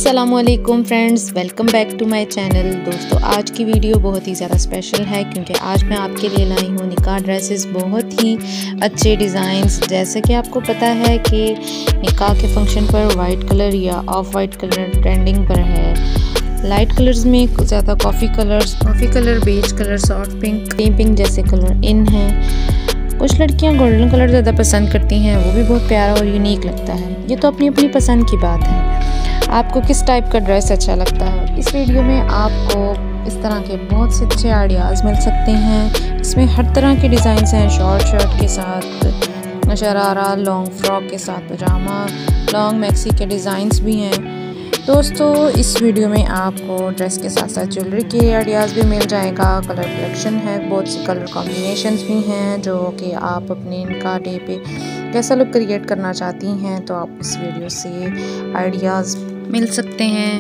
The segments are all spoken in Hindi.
अस्सलामुअलैकुम friends, welcome back to my channel. दोस्तों, आज की वीडियो बहुत ही ज़्यादा स्पेशल है क्योंकि आज मैं आपके लिए लाई हूँ निकाह ड्रेसेस, बहुत ही अच्छे डिज़ाइंस। जैसे कि आपको पता है कि निकाह के फंक्शन पर वाइट कलर या ऑफ वाइट कलर ट्रेंडिंग पर है। लाइट कलर्स में ज़्यादा coffee colour, beige colour, soft pink जैसे कलर इन है। कुछ लड़कियां गोल्डन कलर ज़्यादा पसंद करती हैं, वो भी बहुत प्यारा और यूनिक लगता है। ये तो अपनी अपनी पसंद की बात है, आपको किस टाइप का ड्रेस अच्छा लगता है। इस वीडियो में आपको इस तरह के बहुत से अच्छे आइडियाज़ मिल सकते हैं। इसमें हर तरह के डिज़ाइंस हैं, शॉर्ट शर्ट के साथ शरारा, लॉन्ग फ्रॉक के साथ पजामा, लॉन्ग मैक्सी के डिज़ाइंस भी हैं। दोस्तों, इस वीडियो में आपको ड्रेस के साथ साथ ज्वेलरी के आइडियाज़ भी मिल जाएगा। कलर कलेक्शन है, बहुत सी कलर कॉम्बिनेशंस भी हैं जो कि आप अपने निकाह डे पे कैसा लुक क्रिएट करना चाहती हैं, तो आप इस वीडियो से आइडियाज़ मिल सकते हैं।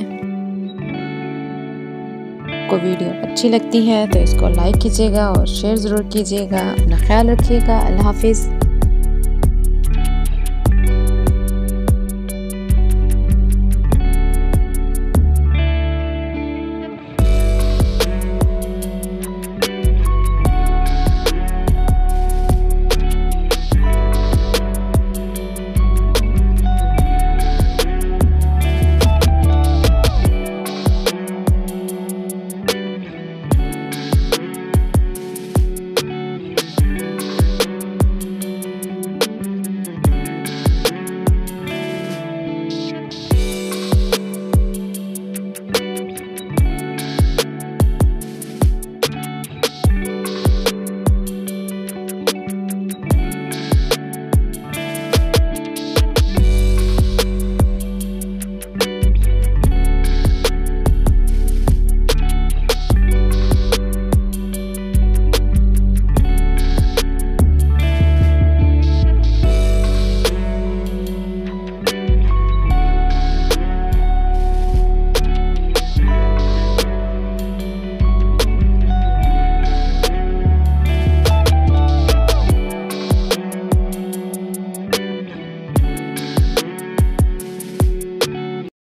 आपको वीडियो अच्छी लगती है तो इसको लाइक कीजिएगा और शेयर ज़रूर कीजिएगा। अपना ख्याल रखिएगा। अल्लाह हाफिज़।